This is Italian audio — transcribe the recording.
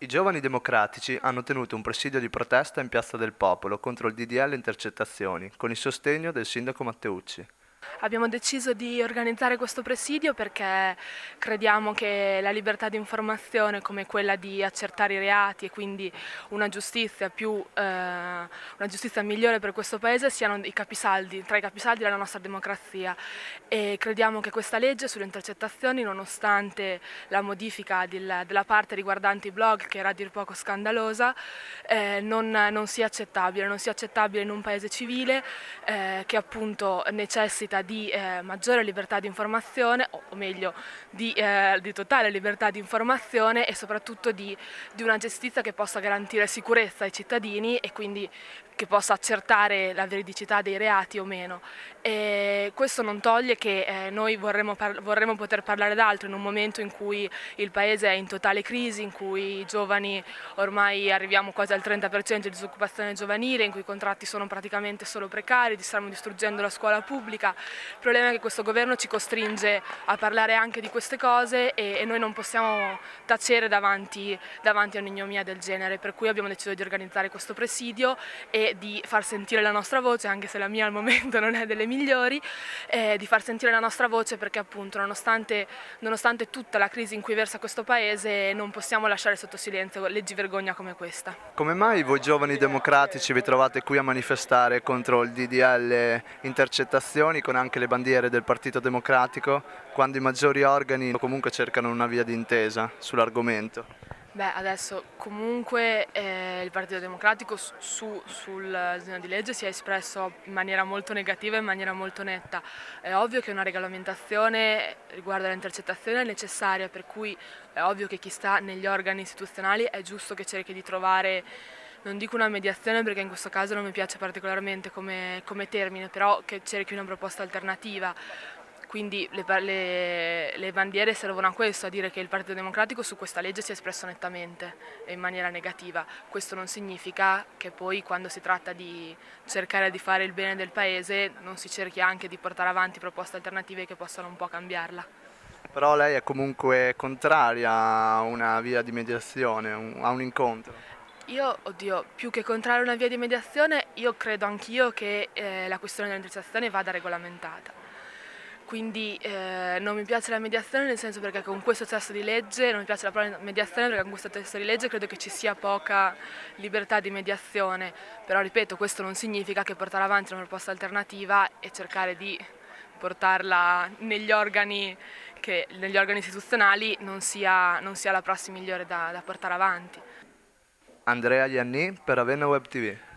I giovani democratici hanno tenuto un presidio di protesta in Piazza del Popolo contro il DDL intercettazioni, con il sostegno del sindaco Matteucci. Abbiamo deciso di organizzare questo presidio perché crediamo che la libertà di informazione, come quella di accertare i reati e quindi una giustizia una giustizia migliore per questo Paese, siano tra i capisaldi della nostra democrazia. E crediamo che questa legge sulle intercettazioni, nonostante la modifica della parte riguardante i blog, che era a dir poco scandalosa, non sia accettabile, in un Paese civile che appunto necessita di maggiore libertà di informazione, o meglio di totale libertà di informazione e soprattutto di una giustizia che possa garantire sicurezza ai cittadini e quindi che possa accertare la veridicità dei reati o meno. E questo non toglie che noi vorremmo poter parlare d'altro in un momento in cui il Paese è in totale crisi, in cui i giovani ormai arriviamo quasi al 30% di disoccupazione giovanile, in cui i contratti sono praticamente solo precari, stiamo distruggendo la scuola pubblica. Il problema è che questo governo ci costringe a parlare anche di queste cose e noi non possiamo tacere davanti a un'ignominia del genere, per cui abbiamo deciso di organizzare questo presidio e di far sentire la nostra voce, anche se la mia al momento non è delle migliori, di far sentire la nostra voce perché appunto nonostante tutta la crisi in cui versa questo Paese non possiamo lasciare sotto silenzio leggi vergogna come questa. Come mai voi giovani democratici vi trovate qui a manifestare contro il DDL intercettazioni con anche le bandiere del Partito Democratico, quando i maggiori organi comunque cercano una via d'intesa sull'argomento? Beh, adesso comunque il Partito Democratico sul disegno di legge si è espresso in maniera molto negativa e in maniera molto netta. È ovvio che una regolamentazione riguardo alle intercettazioni è necessaria, per cui è ovvio che chi sta negli organi istituzionali è giusto che cerchi di trovare, non dico una mediazione perché in questo caso non mi piace particolarmente come termine, però che cerchi una proposta alternativa. Quindi le bandiere servono a questo, a dire che il Partito Democratico su questa legge si è espresso nettamente e in maniera negativa. Questo non significa che poi quando si tratta di cercare di fare il bene del Paese non si cerchi anche di portare avanti proposte alternative che possano un po' cambiarla. Però lei è comunque contraria a una via di mediazione, a un incontro. Oddio, più che contrario a una via di mediazione, io credo anch'io che la questione dell'intercettazione vada regolamentata. Quindi non mi piace la mediazione nel senso perché con questo testo di legge, non mi piace la parola mediazione perché con questo testo di legge credo che ci sia poca libertà di mediazione, però ripeto, questo non significa che portare avanti una proposta alternativa e cercare di portarla negli organi istituzionali non sia la prassi migliore da portare avanti. Andrea Ianni per Ravenna Web TV.